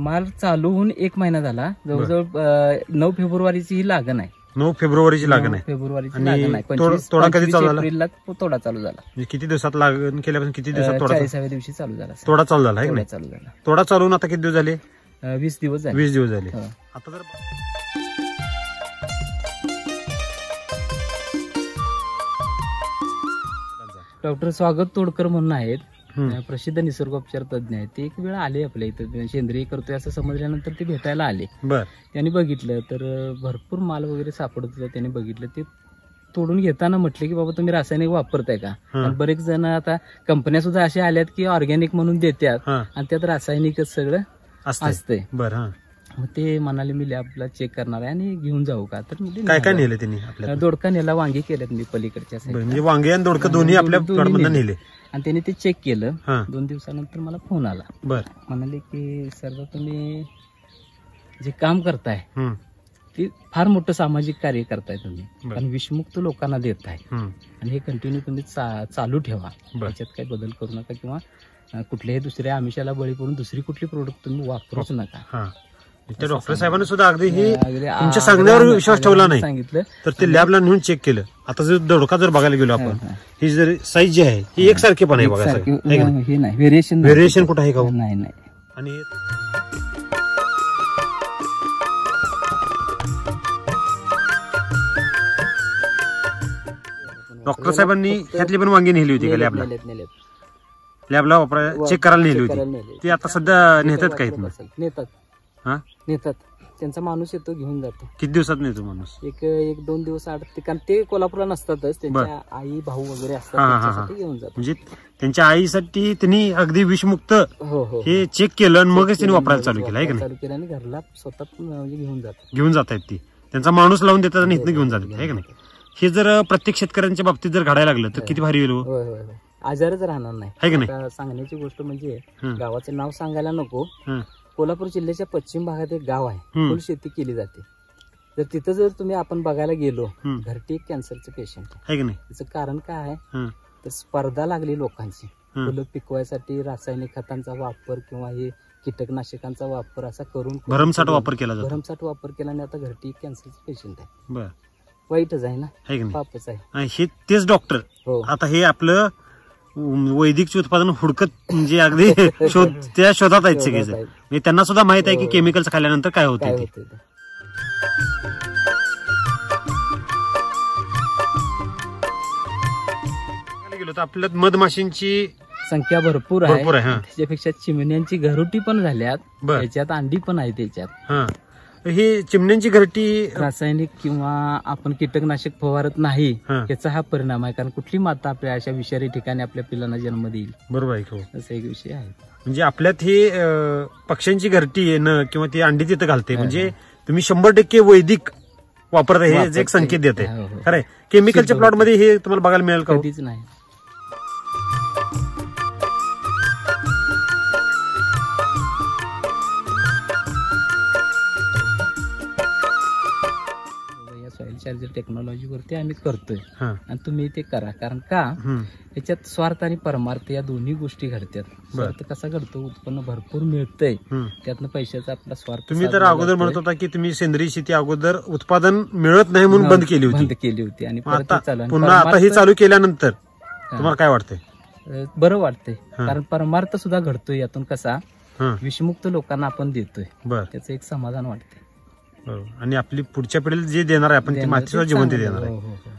माल चालू होऊन 1 महिना झाला. जवळजवळ 9 फेब्रुवारीची ही लागण आहे. 9 फेब्रुवारीची लागण आहे. फेब्रुवारीची लागण आहे. तोडा कधी चालू झाला? एप्रिलला तोडा चालू झाला. म्हणजे किती दिवसात लागण केल्यापासून किती दिवसात तोडा? 40व्या दिवशी चालू झाला. तोडा चालू झाला आहे. तोडा चालू झाला. तोडा चालून आता किती दिवस झाले? 20 दिवस झाले. 20 दिवस झाले. आता जर डॉक्टर स्वागत तोडकर म्हणून आहेत, प्रसिद्ध निसर्गोपचार तज्ञ आहेत. ते एक वेळ आले आपल्या इथं, सेंद्रिय करतोय असं समजल्यानंतर ते भेटायला आले. त्यांनी बघितलं तर भरपूर माल वगैरे सापडत होता. त्यांनी बघितलं ते तोडून घेताना म्हटले की बाबा तुम्ही रासायनिक वापरताय का? बरेच जण आता कंपन्या सुद्धा अशा आल्यात की ऑर्गॅनिक म्हणून देतात आणि त्यात रासायनिकच सगळं असतंय. मग ते म्हणाले मी लॅबला चेक करणार आहे आणि घेऊन जाऊ का? तर काय काय नेले त्यांनी? दोडका नेला, वांगी केल्यात मी पलीकडच्या म्हणजे वांगे आणि दोडका दोन्ही आपल्या प्लॉटमधून नेले आणि त्यांनी ते चेक केलं. 2 दिवसानंतर मला फोन आला. म्हणाले की सर तुम्ही जे काम करताय ते फार मोठं सामाजिक कार्य करताय तुम्ही, कारण विषमुक्त लोकांना देत आहे आणि हे कंटिन्यू तुम्ही चालू ठेवा. त्याच्यात काही बदल करू नका किंवा कुठल्याही दुसऱ्या आमिषाला बळी पडून दुसरी कुठली प्रोडक्ट तुम्ही वापरूच नका. त्या डॉक्टर साहेबांनी सुद्धा अगदी ही तुमच्या सांगण्यावर विश्वास ठेवला नाही, सांगितलं तर ते लॅबला नेऊन चेक केलं. आता जर दोडका जर बघायला गेलो आपण, ही जर साईज जी आहे ही एकसारखी पण आहे बघा, व्हेरिएशन कुठं आहे का? नाही. आणि डॉक्टर साहेबांनी ह्यातली पण वांगी नेली होती का लॅबला? लॅबला वापरायला चेक करायला नेली होती. ती आता सध्या नेतात का? नेतात. त्यांचा माणूस येतो, घेऊन जातो. किती दिवसात नेतो माणूस? 1-2 दिवस आड, कारण ते कोल्हापूरला नसतातच, त्यांच्या आई भाऊ वगैरे असतात, घेऊन जातो. म्हणजे त्यांच्या आईसाठी त्यांनी अगदी विषमुक्त हे चेक केलं आणि मगच त्यांनी वापरायला चालू केलं आहे का नाही? चालू केलं आणि घरला स्वतः म्हणजे घेऊन जात आहेत. ती त्यांचा माणूस लावून देतात आणि इथनं घेऊन जातात आहे का नाही? हे जर प्रत्येक शेतकऱ्यांच्या बाबतीत जर घडायला लागलं तर किती भारी होईल. आजारच राहणार नाही आहे का नाही? सांगण्याची गोष्ट म्हणजे गावाचं नाव सांगायला नको. कोल्हापूर जिल्ह्याच्या पश्चिम भागात एक गाव आहे, फुल शेती केली जाते. जर तिथं जर तुम्ही आपण बघायला गेलो, घरटी एक कॅन्सरचं पेशंट आहे. त्याचं कारण काय आहे तर स्पर्धा लागली लोकांची. फुलं पिकवायसाठी रासायनिक खतांचा वापर किंवा हे कीटकनाशकांचा वापर असा करून भरमसाठ वापर केला आणि आता घरटी एक कॅन्सरचं पेशंट आहे. वाईटच आहे ना, पापच आहे. हे तेच डॉक्टर आता हे आपलं वैदिकचे उत्पादन हुडकत म्हणजे अगदी त्या शोधात आहेत सगळे. त्यांना सुद्धा माहित आहे की केमिकल्स खाल्ल्यानंतर काय होते. गेलो तर आपल्यात मधमाशींची संख्या भरपूर आहे. त्याच्यापेक्षा चिमण्यांची घरटी पण झाल्यात, त्याच्यात अंडी पण आहे. त्याच्यात ही चिमण्यांची घरटी रासायनिक किंवा आपण कीटकनाशक फवारत नाही याचा हा परिणाम आहे. कारण कुठली माता आपल्या अशा विषारी ठिकाणी आपल्या पिलांना जन्म देईल? बरोबर आहे. असा एक विषय आहे. म्हणजे आपल्यात ही पक्ष्यांची घरटी येणं किंवा ती अंडी तिथं घालते, म्हणजे तुम्ही 100% वैदिक वापरता हे एक संकेत देते. खरंय, केमिकलच्या प्लॉट मध्ये हे तुम्हाला बघायला मिळेल का? कधीच नाही. सॉइल चार्जर टेक्नॉलॉजी वरती आम्ही करतोय आणि तुम्ही ते करा. कारण का याच्यात स्वार्थ आणि परमार्थ या दोन्ही गोष्टी घडतात. स्वार्थ कसा घडतो? उत्पन्न भरपूर मिळतंय, त्यातनं पैशाचा आपला स्वार्थ. तुम्ही तर अगोदर म्हणत होता की तुम्ही सेंद्रिय शेती अगोदर उत्पादन मिळत नाही म्हणून बंद केली होती आणि पुन्हा आता हे चालू केल्यानंतर तुम्हाला काय वाटतंय? बरं वाटतंय, कारण परमार्थ सुद्धा घडतोय यातून. कसा विषमुक्त लोकांना आपण देतोय, त्याचं एक समाधान वाटतंय. आणि आपली पुढच्या पिढीला जे देणार आहे आपण ती माती सुद्धा जिवंत देणार आहे.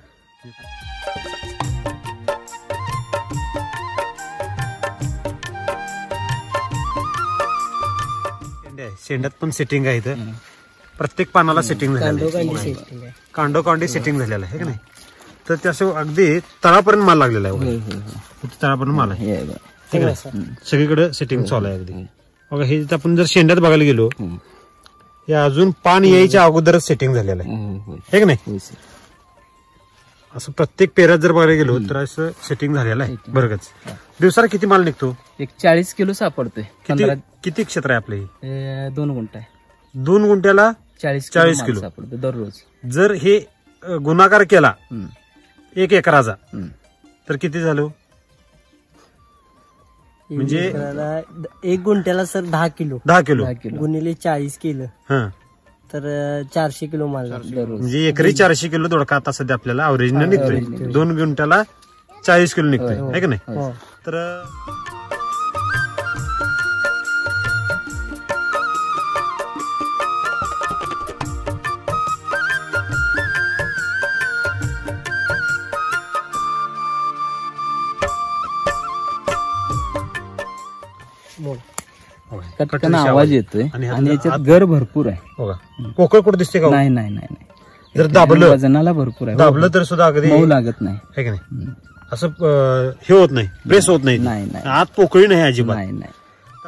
शेंड्यात पण सेटिंग आहे इथं, प्रत्येक पानाला सेटिंग झालेलं, कांडोकांडी सेटिंग झालेलं आहे का नाही? तर त्याचं अगदी तळापर्यंत माल लागलेला आहे. तळापर्यंत माल आहे, सगळीकडे सेटिंग चालू आहे अगदी. बघा हे आपण जर शेंड्यात बघायला गेलो, हे अजून पान यायच्या अगोदरच सेटिंग झालेलं आहे हे का नाही? असं प्रत्येक पेऱ्यात जर बघायला गेलो तर असं सेटिंग झालेलं आहे. बरंच दिवसाला किती माल निघतो? एक 40 किलो सापडतोय. किती क्षेत्र आहे आपलं? 2 गुंठ आहे. 2 गुंठ्याला 40 किलो सापडतो दररोज. जर हे गुणाकार केला 1 एकराचा तर किती झालं? म्हणजे एक गुंठ्याला सर 10 किलो 10 किलो गुणिले 40 किलो हा तर 400 किलो माल दररोज. म्हणजे एकरी 400 किलो दोडका आता सध्या आपल्याला अवरेजने निघतोय. 2 गुंठ्याला 40 किलो निघतोय आहे का नाही. हो. तर कटकन आवाज येतोय आणि याच्यात गर भरपूर आहे. हो का पोकळ कुठं दिसते का. नाही नाही नाही नाही. जर दाबलं वजनाला भरपूर आहे. दाबलं तर सुद्धा अगदी मऊ लागत नाही आहे का नाही. असं हे होत नाही प्रेस होत नाही. नाही नाही आत पोकळी नाही अजिबात. नाही नाही.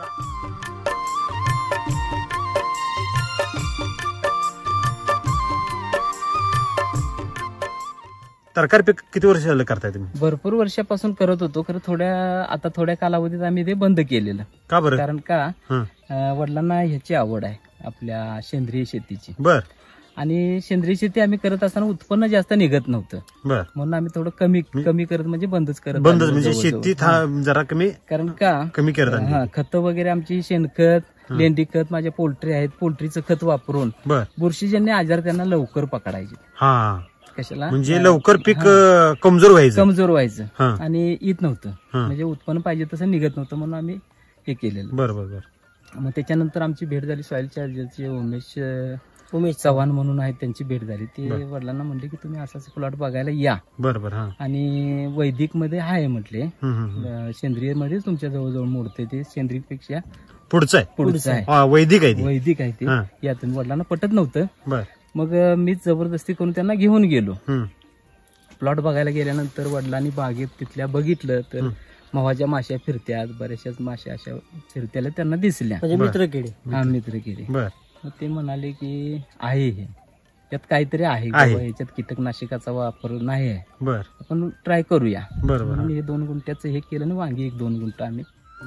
तरकारी पीक किती वर्ष झालं करताय तुम्ही. भरपूर वर्षापासून करत होतो खरं आता थोड्या कालावधीत आम्ही ते बंद केलेलं. का बरं. कारण का वडिलांना ह्याची आवड आहे आपल्या सेंद्रिय शेतीची. बर. आणि सेंद्रिय शेती आम्ही करत असताना उत्पन्न जास्त निघत नव्हतं. बर. म्हणून आम्ही थोडं कमी करत म्हणजे बंदच करत बंदच म्हणजे शेती जरा कमी कारण का कमी करत. खत वगैरे आमची शेणखत लेंडी खत माझ्या पोल्ट्री आहेत पोल्ट्रीचं खत वापरून बुरशीजन्य आजार त्यांना लवकर पकडायचे. हा कशाला म्हणजे लवकर पीक कमजोर व्हायचं आणि येत नव्हतं. म्हणजे उत्पन्न पाहिजे तसं निघत नव्हतं म्हणून आम्ही हे केलेलं. बरोबर. मग त्याच्यानंतर आमची भेट झाली सॉइल चार्जरचे उमेश चव्हाण म्हणून आहेत त्यांची भेट झाली. ते वडिलांना म्हणले की तुम्ही असाच प्लॉट बघायला या. बरोबर. आणि वैदिक मध्ये आहे म्हटले सेंद्रिय मध्ये तुमच्या जवळजवळ मोडते ते सेंद्रिय पेक्षा पुढचं आहे वैदिक आहे ते यातून वडिलांना पटत नव्हतं. मग मी जबरदस्ती करून त्यांना घेऊन गेलो. प्लॉट बघायला गेल्यानंतर वडिलांनी बागेत तिथल्या बघितलं तर मवाच्या माश्या फिरत्यात बऱ्याचशाच माश्या अशा फिरत्याला त्यांना दिसल्या. मित्रकिडे. मग ते म्हणाले की आहे हे यात काहीतरी आहे याच्यात कीटकनाशकाचा वापर नाही आहे आपण ट्राय करूया. म्हणून हे 2 गुंठ्याचं हे केलं ना वांगी 1-2 गुंठ आम्ही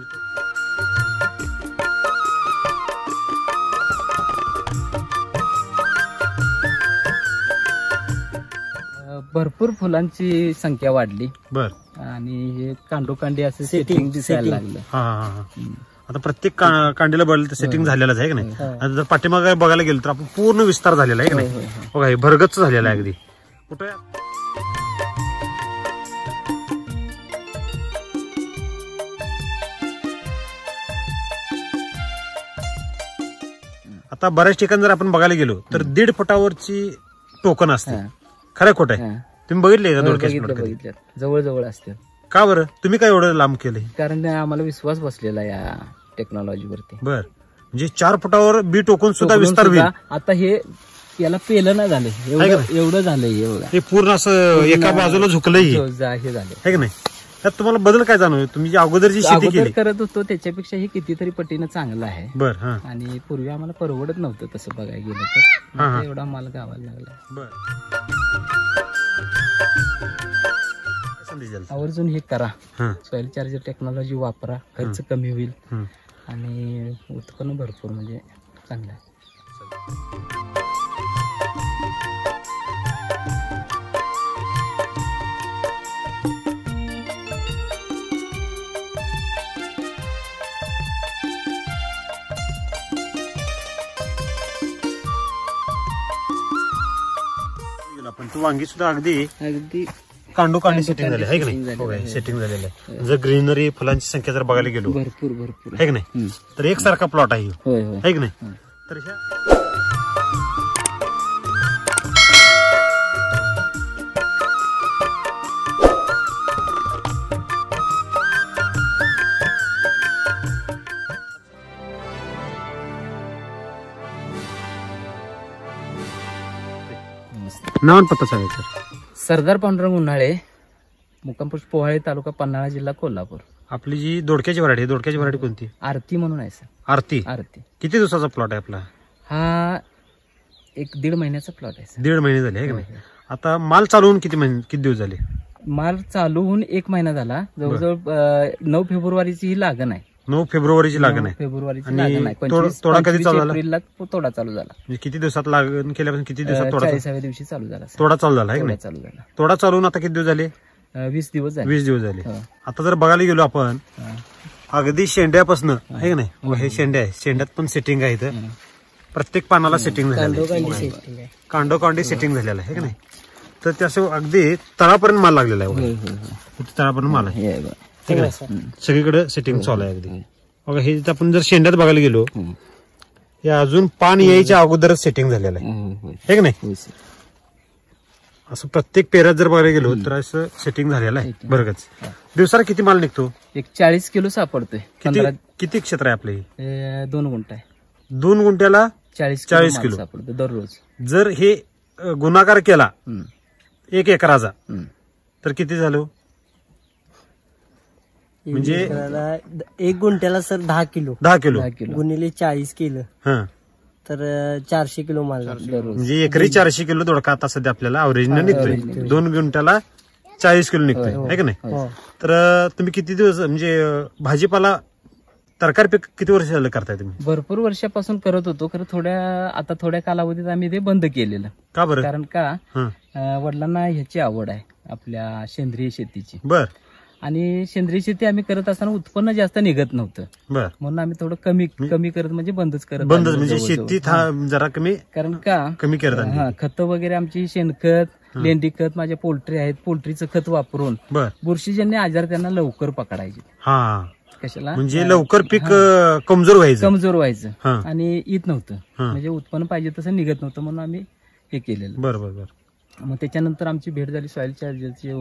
भरपूर फुलांची संख्या वाढली. आणि हे कांडोकांडी असं सेटिंग दिसायला लागलं. आता प्रत्येक कांडीला बघायला तर सेटिंग झालेलंच आहे की नाही. आता जर पाठीमागे बघायला गेलो तर आपण पूर्ण विस्तार झालेला आहे की नाही. बघा हे भरगच्च झालेला आहे अगदी. कुठे आता बऱ्याच ठिकाणी जर आपण बघायला गेलो तर 1.5 फुटावरची टोकन असते. खरं खोट आहे. तुम्ही बघितले का दोडक्याचे. जवळ असते. का बरं तुम्ही काय एवढं लांब केलंय. कारण आम्हाला विश्वास बसलेला या टेक्नॉलॉजीवरती. बर. म्हणजे 4 फुटावर बी टोकून सुद्धा विस्तार होईल. आता हे याला पेलं नाही झालं एवढं झालंय. हे पूर्ण असं एका बाजूला झुकलंय हे झालं आहे की नाही. त्यात तुम्हाला बदल काय जाणवतो. तुम्ही अगोदर जी शेती केली करत होतो त्याच्यापेक्षा हे कितीतरी पटीनं चांगलं आहे. बर. आणि पूर्वी आम्हाला परवडत नव्हतं तसं बघायला गेलं तर एवढा माल गावाला लागला. बर. आवर्जून हे करा. सॉइल चार्जर टेक्नॉलॉजी वापरा. खर्च कमी होईल आणि उत्पन्न भरपूर म्हणजे चांगलं आहे. पण तू वांगी सुद्धा अगदी कांडोकांडी सेटिंग झाली आहे की नाही. सेटिंग झालेलं आहे. जर ग्रीनरी फुलांची संख्या जर बघायला गेलो भरपूर आहे की नाही तर एकसारखा प्लॉट आहे की नाही. तर नाव आणि पत्ता सांगा सर. सरदार पांडुरंग उन्हाळे मुक्काम पोस्ट पोहाळे तालुका पन्हाळा जिल्हा कोल्हापूर. आपली जी दोडक्याची व्हरायटी कोणती. आरती म्हणून आहे सर. आरती. किती दिवसाचा प्लॉट आहे आपला. हा 1-1.5 महिन्याचा प्लॉट आहे. 1.5 महिने झाले आहे की नाही. आता माल चालू होऊन किती दिवस झाले. माल चालू होऊन 1 महिना झाला. जवळजवळ 9 फेब्रुवारीची ही लागण आहे. 9 फेब्रुवारीची लागण आहे. फेब्रुवारीची लागण आहे. तोडा कधी चालू झाला. एप्रिलला तोडा चालू झाला. म्हणजे किती दिवसात लागण केल्यापासून किती दिवसात तोडा. 40व्या दिवशी चालू झाला. तोडा चालू झाला आहे की नाही. तोडा चालून आता किती दिवस झाले. 20 दिवस झाले. 20 दिवस झाले. आता जर बघायला गेलो आपण अगदी शेंड्यापासून आहे की नाही, हे शेंडे आहे, शेंड्यात पण सेटिंग आहे इथं. प्रत्येक पानाला सेटिंग झालेलं आहे, कांडोकांडी सेटिंग झालेलं आहे की नाही. तर त्याचं अगदी तळापर्यंत माल लागलेला आहे, तळापर्यंत माल आहे, सगळीकडे सेटिंग चालू आहे अगदी. बघा हे आपण जर शेंड्यात बघायला गेलो, हे अजून पान यायच्या अगोदरच सेटिंग झालेलं आहे की नाही. असं प्रत्येक पेऱ्यात जर बघायला गेलो तर असं सेटिंग झालेलं आहे. बरंच दिवसाला किती माल निघतो? एक 40 किलो सापडतोय. किती क्षेत्र आहे आपलं हे? 2 गुंठ आहे. 2 गुंठ्याला 40 किलो सापडतो दररोज. जर हे गुणाकार केला 1 एकराचा तर किती झालं? म्हणजे 1 गुंठ्याला सर 10 किलो. 10 किलो गुणिले 40 केलं हा, तर 400 किलो माल दररोज. म्हणजे एकरी 400 किलो दोडका आता सध्या आपल्याला अवरेजने निघतोय. 2 गुंठ्याला 40 किलो निघतोय आहे की नाही. तर तुम्ही किती दिवस म्हणजे भाजीपाला तरकारी पीक किती वर्ष झालं करताय तुम्ही? भरपूर वर्षापासून करत होतो, खरं आता थोड्या कालावधीत आम्ही ते बंद केलेलं. का बरं? कारण का वडिलांना ह्याची आवड आहे आपल्या सेंद्रिय शेतीची. बर. आणि सेंद्रिय शेती आम्ही करत असताना उत्पन्न जास्त निघत नव्हतं, बर, म्हणून आम्ही थोडं कमी करत म्हणजे बंदच करत म्हणजे शेतीत जरा कमी, कारण का कमी करत. खत वगैरे आमची शेणखत, लेंडी खत, माझ्या पोल्ट्री आहेत, पोल्ट्रीचं खत वापरून बुरशीजन्य आजार त्यांना लवकर पकडायचे. हा, कशाला? म्हणजे लवकर पीक कमजोर व्हायचं आणि येत नव्हतं, म्हणजे उत्पन्न पाहिजे तसं निघत नव्हतं, म्हणून आम्ही हे केलेलं. बरोबर. मग त्याच्यानंतर आमची भेट झाली सॉइल चार्जरचे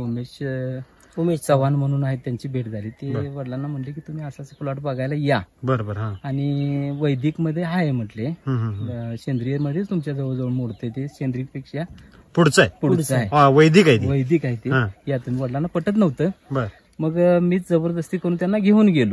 उमेश चव्हाण म्हणून आहेत, त्यांची भेट झाली. ते वडिलांना म्हणले की तुम्ही असाच प्लॉट बघायला या. बरोबर. आणि वैदिक मध्ये आहे म्हटले, सेंद्रिय मध्ये तुमच्या जवळजवळ मोडते ते, सेंद्रिय पेक्षा पुढचं आहे, वैदिक आहे ते. या तुम्ही वडिलांना पटत नव्हतं. मग मीच जबरदस्ती करून त्यांना घेऊन गेलो.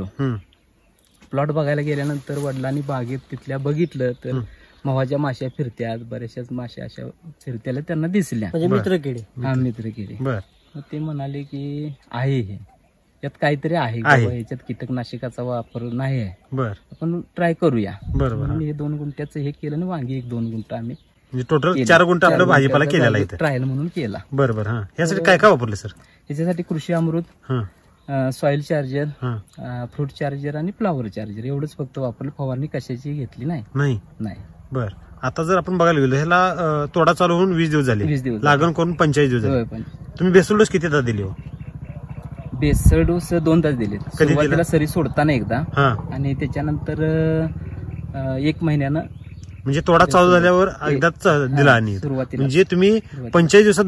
प्लॉट बघायला गेल्यानंतर वडिलांनी बागेत तिथल्या बघितलं तर मवाच्या माश्या फिरत्यात, बऱ्याचशाच माश्या अशा फिरत्याला त्यांना दिसल्या, म्हणजे मित्रकिडे. मित्रकिडे. मग ते म्हणाले की आहे हे, यात काहीतरी आहे, याच्यात कीटकनाशकाचा वापर नाही आहे, आपण ट्राय करूया. म्हणून हे 2 गुंठ्याचं हे केलं आणि वांगी 1-2 गुंठ आम्ही टोटल 4 गुंठ आपलं भाजीपाला केलेला आहे, ट्रायल म्हणून केला. बरोबर. यासाठी काय काय वापरलं सर? याच्यासाठी Krushi Amrut, soil charger, fruit charger आणि फ्लॉवर चार्जर एवढंच फक्त वापरलं. फवारणी कशाची घेतली नाही. बर. आता जर आपण बघायला गेलो, ह्याला तोडा चालू होऊन 20 दिवस झाले, लागण करून 45 दिवस झाले. तुम्ही बेसल डोस किती तास दिली हो? बेसल डोस 2 तास दिले. सुरुवातीला सरी सोडताना एकदा, आणि त्याच्यानंतर 1 महिन्यानं, म्हणजे तोडा चालू झाल्यावर एकदाच दिला. आणि सुरुवातीला म्हणजे तुम्ही 45 दिवसात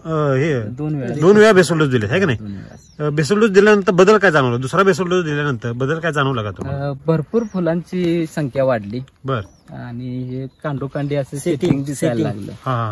2 वेळा बेसल डोस दिले आहे का नाही? बेसल डोस दिल्यानंतर बदल काय जाणवला? दुसरा बेसल डोस दिल्यानंतर बदल काय जाणवला का तुम्हाला? भरपूर फुलांची संख्या वाढली. बर. आणि हे कांडोकांडी असं सेटिंग दिसायला लागलं.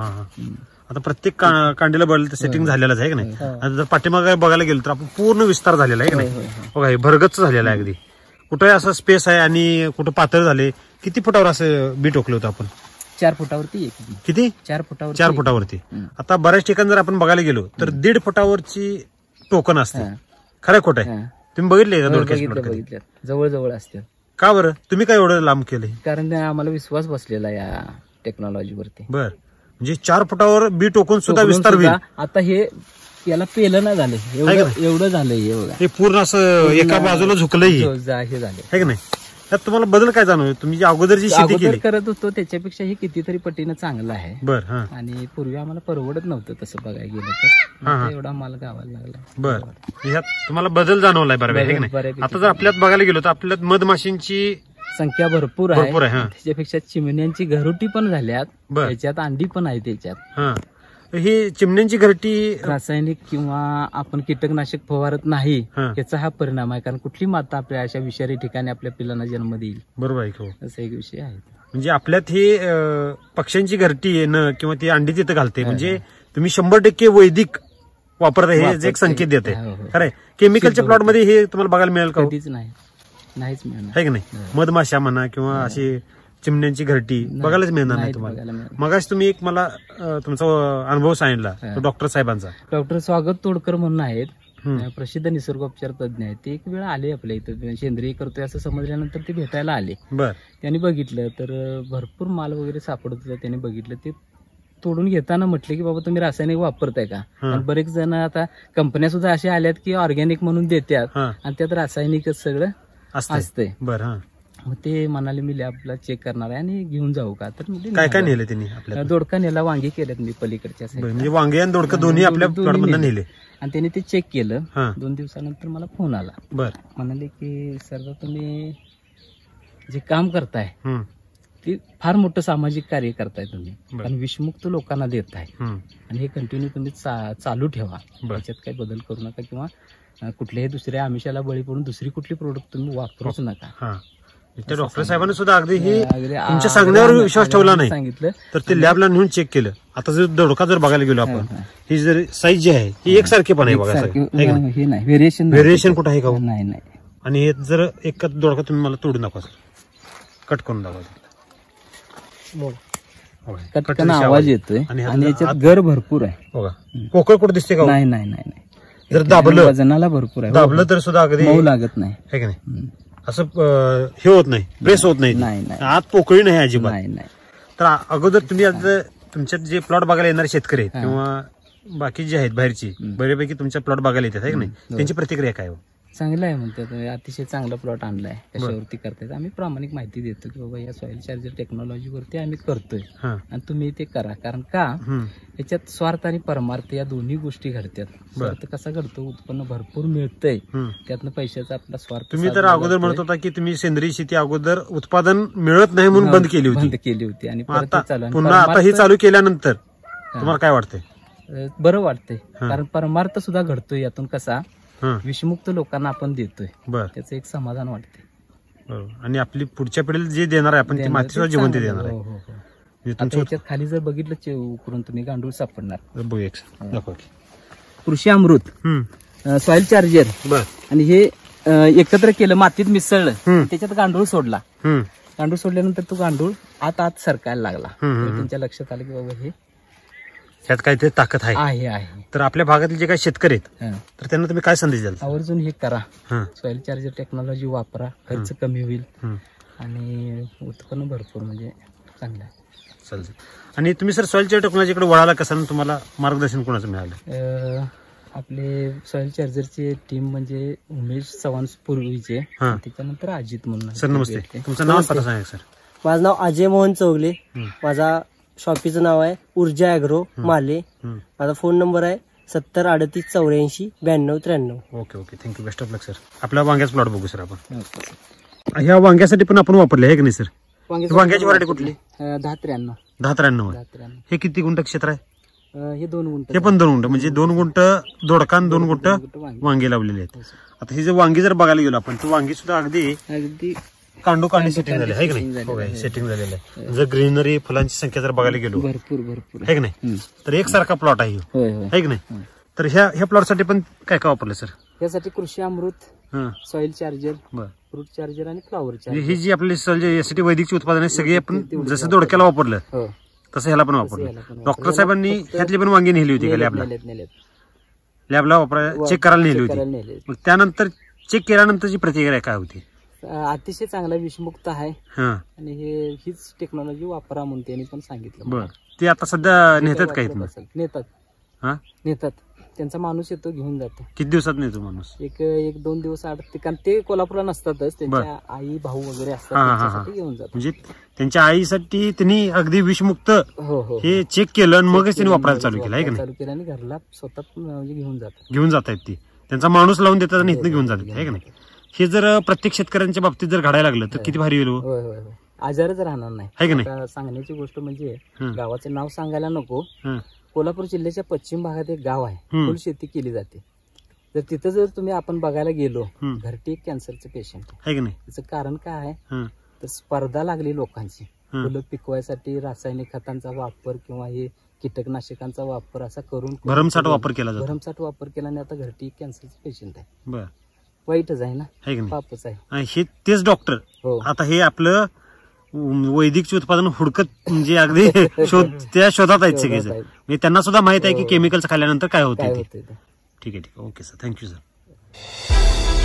आता प्रत्येक कांडीला बघायला तर सेटिंग झालेलाच आहे का नाही? आता जर पाठीमागे बघायला गेलो तर आपण पूर्ण विस्तार झालेला आहे का नाही? बघा हे भरगच्च झालेला आहे अगदी. कुठे असं स्पेस आहे आणि कुठं पातळ झाले. किती फुटावर असं बी टोकलं होतं आपण? 4 फुटावरती. किती? 4 फुटावरती. आता बऱ्याच ठिकाणी जर आपण बघायला गेलो तर 1.5 फुटावरची टोकन असते. खरं खोट आहे? तुम्ही बघितले का दोडक्याचे? जवळ असते. का बरं? तुम्ही काय एवढं लांब केलंय? कारण आम्हाला विश्वास बसलेला या टेक्नॉलॉजीवरती. बर. म्हणजे 4 फुटावर बी टोकून सुद्धा विस्तार होईल. आता हे याला पेलं नाही झालं, एवढं झालंय. हे पूर्ण असं एका बाजूला झुकलंय हे झालंय है की नाही? त्यात तुम्हाला बदल काय जाणवतो? तुम्ही अगोदर जी शेती केली करत होतो त्याच्यापेक्षा हे कितीतरी पटीनं चांगलं आहे. बर. आणि पूर्वी आम्हाला परवडत नव्हतं तसं बघायला गेलं तर, एवढा माल गावाला लागला. बर. ह्यात तुम्हाला बदल जाणवलाय बऱ्यापैकी. आता जर आपल्यात बघायला गेलो तर आपल्यात मधमाशींची संख्या भरपूर आहे. त्याच्यापेक्षा चिमण्यांची घरटी पण झाल्यात, त्याच्यात अंडी पण आहे. त्याच्यात ही चिमण्यांची घरटी रासायनिक किंवा आपण कीटकनाशक फवारत नाही, याचा हा परिणाम आहे. कारण कुठली माता आपल्या अशा विषारी ठिकाणी आपल्या पिलांना जन्म देईल? बरोबर आहे. असा एक विषय आहे. म्हणजे आपल्यात ही पक्ष्यांची घरटी येणं किंवा ती अंडी तिथं घालते, म्हणजे तुम्ही 100% वैदिक वापरता हे एक संकेत देते. खरंय. केमिकलच्या प्लॉट मध्ये हे तुम्हाला बघायला मिळेल का? कधीच नाहीच मिळणार आहे की नाही? मधमाशा म्हणा किंवा अशी चिमण्यांची घरटी बघायलाच मिळणार नाही तुम्हाला. मगाशी तुम्ही एक मला तुमचा अनुभव सांगितला डॉक्टर साहेबांचा. डॉक्टर स्वागत तोडकर म्हणून आहेत, प्रसिद्ध निसर्गोपचार तज्ञ आहेत. ते एक वेळ आले आपल्या इथं, सेंद्रिय करतोय असं समजल्यानंतर ते भेटायला आले. त्यांनी बघितलं तर भरपूर माल वगैरे सापडत होता. त्यांनी बघितलं ते तोडून घेताना म्हटले की बाबा तुम्ही रासायनिक वापरताय का? बरेच जण आता कंपन्या सुद्धा अशा आल्यात की ऑर्गॅनिक म्हणून देतात आणि त्यात रासायनिकच सगळं असते. बरं. हा. मग ते म्हणाले मी लॅबला चेक करणार आहे आणि घेऊन जाऊ का, तर काय काय नेले त्यांनी आपल्या दोडका नेला, वांगी केलेत मी पलीकडच्या side ला. म्हणजे वांगे आणि दोडका दोन्ही आपल्या प्लॉट मधून नेले आणि त्यांनी ते चेक केलं. हा. 2 दिवसानंतर मला फोन आला. बर. म्हणाले की सर तुम्ही जे काम करताय हम्म. ते फार मोठं सामाजिक कार्य करताय तुम्ही, बरं. कारण विषमुक्त लोकांना देताय हम्म. आणि हे कंटिन्यू तुम्ही चालू ठेवा. बरं. त्याच्यात काही बदल करू नका किंवा कुठल्याही दुसऱ्या आमिषाला बळी पडून दुसरी कुठली प्रोडक्ट तुम्ही वापरूच नका. हा. त्या डॉक्टर साहेबांनी सुद्धा अगदी ही अगदी तुमच्या सांगण्यावर विश्वास ठेवला नाही, सांगितलं. तर ते लॅबला नेऊन चेक केलं. आता जर दोडका जर बघायला गेलो आपण, ही जर साईज जी आहे ही एकसारखी पण आहे बघा. हे नाही व्हेरिएशन, व्हेरिएशन कुठं आहे का हो? नाही नाही. आणि हे जर एक दोडका तुम्ही मला तोडून दाखवा सर, कट करून दाखवा. कटकन आवाज येतोय आणि आणि याच्यात गर भरपूर आहे बघा. पोकळ कुठं दिसते का हो? नाही नाही नाही. जर दाबलं, वजनाला भरपूर आहे, दाबलं तर सुद्धा अगदी मऊ लागत नाही. आहे की नाही, असं हे होत नाही, प्रेस होत नाही, आत पोकळी नाही अजिबात. नाही नाही. तर अगोदर तुम्ही आज तुमच्यात जे प्लॉट बघायला येणारे शेतकरी आहेत किंवा बाकी जे आहेत बाहेरची, बऱ्यापैकी तुमच्या प्लॉट बघायला येतात आहे की नाही, त्यांची प्रतिक्रिया काय हो? चांगलं आहे म्हणतात, अतिशय चांगला प्लॉट आणलाय, कशावरती करतायत. आम्ही प्रामाणिक माहिती देतो की बाबा या सॉइल चार्जर टेक्नॉलॉजीवरती आम्ही करतोय आणि तुम्ही ते करा. कारण का याच्यात स्वार्थ आणि परमार्थ या दोन्ही गोष्टी घडतात. स्वार्थ कसा घडतो, उत्पन्न भरपूर मिळतंय, त्यातनं पैशाचा आपला स्वार्थ. तुम्ही तर अगोदर म्हणत होता की तुम्ही सेंद्रिय शेती अगोदर उत्पादन मिळत नाही म्हणून बंद केली होती आणि पुन्हा आता ही चालू केल्यानंतर तुम्हाला काय वाटतंय? बरं वाटतंय, कारण परमार्थ सुद्धा घडतोय यातून. कसा विषमुक्त लोकांना आपण देतोय, त्याचं एक समाधान वाटतंय. आणि आपली पुढच्या पिढीला जे देणार आहे आपण, ती माती सुद्धा जिवंत देणार आहे. त्याच्यात खाली जर बघितलं उकरून तुम्ही गांडूळ सापडणार. कृषी अमृत, सॉइल चार्जर आणि हे एकत्र केलं, मातीत मिसळलं, त्याच्यात गांडूळ सोडला. गांडूळ सोडल्यानंतर तो गांडूळ आत सरकायला लागला. त्यांच्या लक्षात आलं की बाबा हे त्यात काहीतरी ताकद आहे. तर आपल्या भागातील जे काही शेतकरी आहेत तर त्यांना तुम्ही काय संदेश द्याल? आवर्जून हे करा, सॉइल चार्जर टेक्नॉलॉजी वापरा, खर्च कमी होईल आणि उत्पन्न भरपूर म्हणजे चांगलं आहे. चालतं. आणि तुम्ही सर सॉइल चार्जर टेक्नॉलॉजीकडे वळाला कसं, तुम्हाला मार्गदर्शन कोणाचं मिळालं? आपले सॉइल चार्जरचे टीम म्हणजे उमेश चव्हाण पूर्वीचे, त्याच्यानंतर अजित म्हणून. सर नमस्ते, तुमचं नाव पता सांगा सर. माझं नाव अजय मोहन चौगले, माझा शॉपीचं नाव आहे ऊर्जा ॲग्रो माले. माझा फोन नंबर आहे 7038849293. Okay okay, thank you, best of luck sir. आपल्या वांग्याचा प्लॉट बघू सर आपण. ह्या वांग्यासाठी पण आपण वापरले आहे की नाही सर? वांग्याची व्हरायटी कुठली? 1093. हे किती गुंठ क्षेत्र आहे? हे 2 गुंठ. हे पण 2 गुंठ, म्हणजे 2 गुंठ दोडका आणि 2 गुंठ वांगे लावलेले आहेत. आता ही जर वांगी जर बघायला गेलो आपण, तर वांगी सुद्धा अगदी कांडी सेटिंग झाले आहे की नाही, सेटिंग झालेलं आहे. जर ग्रीनरी फुलांची संख्या जर बघायला गेलो भरपूर आहे की नाही, तर एकसारखा प्लॉट आहे की नाही. तर ह्या प्लॉट साठी पण काय काय वापरलं सर? यासाठी Krushi Amrut, soil charger, fruit charger आणि फ्लॉवर चार्जर. ही जी आपली यासाठी वैदिकची उत्पादन आहे सगळी आपण जसं दोडक्याला वापरलं तसं ह्याला पण वापरलं. डॉक्टर साहेबांनी ह्यातली पण वांगी नेली होती का लॅबला वापरायला, चेक करायला नेली होती. मग त्यानंतर चेक केल्यानंतरची प्रतिक्रिया काय होती? अतिशय चांगला विषमुक्त आहे आणि हीच टेक्नॉलॉजी वापरा म्हणून त्यांनी पण सांगितलं. बरं, ते आता सध्या नेतात काही नेतात त्यांचा माणूस येतो, घेऊन जातो. किती दिवसात नेतो माणूस? एक 2 दिवस आड, कारण ते कोल्हापूरला नसतातच, त्यांच्या आई भाऊ वगैरे असतात, घेऊन जातो. म्हणजे त्यांच्या आईसाठी त्यांनी अगदी विषमुक्त हे चेक केलं आणि मगच त्यांनी वापरायला चालू केलं आहे की नाही? केलं आणि घरला स्वतः म्हणजे घेऊन जात आहेत. ती त्यांचा माणूस लावून देतात आणि इथनं घेऊन जातात आहे की नाही? हे जर प्रत्येक शेतकऱ्यांच्या बाबतीत जर घडायला लागलं तर किती भारी होईल. आजारच राहणार नाही आहे की नाही? सांगण्याची गोष्ट म्हणजे गावाचे नाव सांगायला नको, कोल्हापूर जिल्ह्याच्या पश्चिम भागात एक गाव आहे, फुल शेती केली जाते. जर तिथं जर तुम्ही आपण बघायला गेलो, घरटी एक कॅन्सरचं पेशंट आहे की नाही. त्याचं कारण काय आहे, तर स्पर्धा लागली लोकांची फुलं पिकवायसाठी रासायनिक खतांचा वापर किंवा हे कीटकनाशकांचा वापर असा करून भरमसाठ वापर केला आणि आता घरटी एक कॅन्सरचं पेशंट आहे. वाईटच आहे ना, पापच आहे. हे तेच डॉक्टर आता हे आपलं वैदिकचे उत्पादन हुडकत म्हणजे अगदी त्या शोधात आहेत सगळेजण. म्हणजे त्यांना सुद्धा माहित आहे की केमिकल्स खाल्ल्यानंतर काय होते. ठीक आहे, ओके सर, थँक्यू सर.